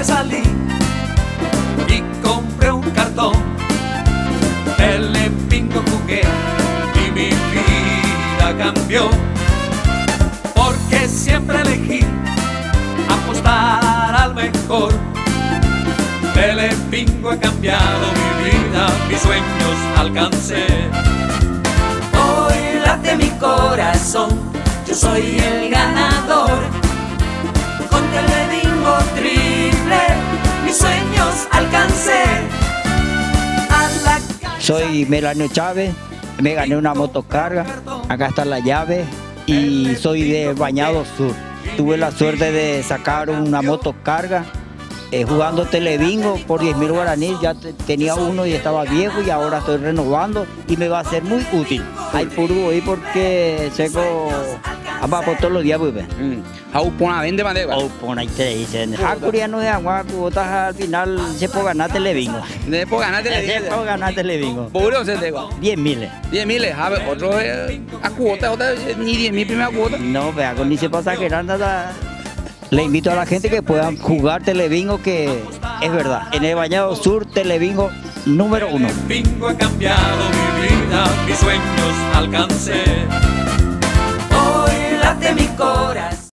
salí y compré un cartón. Telebingo jugué y mi vida cambió, porque siempre elegí apostar al mejor. Telebingo ha cambiado mi vida, mis sueños alcancé. Hoy late mi corazón, yo soy el ganador. Con Telebingo triple, mis sueños alcancé. Soy Melanio Chávez, me gané una motocarga, acá está la llave y soy de Bañado Sur. Tuve la suerte de sacar una motocarga jugando Telebingo por 10.000 guaraníes. Ya tenía uno y estaba viejo y ahora estoy renovando y me va a ser muy útil. Hay puro ahí porque seco por todos los días, pues. Pona vende madera. Pona y te dicen, no es agua, cuotas al final se puede ganar Telebingo. Se puede ganar Telebingo. Se puede ganar Telebingo. ¿Puro se te va? 10.000. 10.000, a ver, otro a cuota, ni 10.000 primera cuota. No, vea, ni se pasa que nada. Le invito a la gente que puedan jugar Telebingo, que es verdad. En el Bañado Sur, Telebingo número 1. Telebingo ha cambiado mi vida, mis sueños alcancé. Hoy late mi corazón.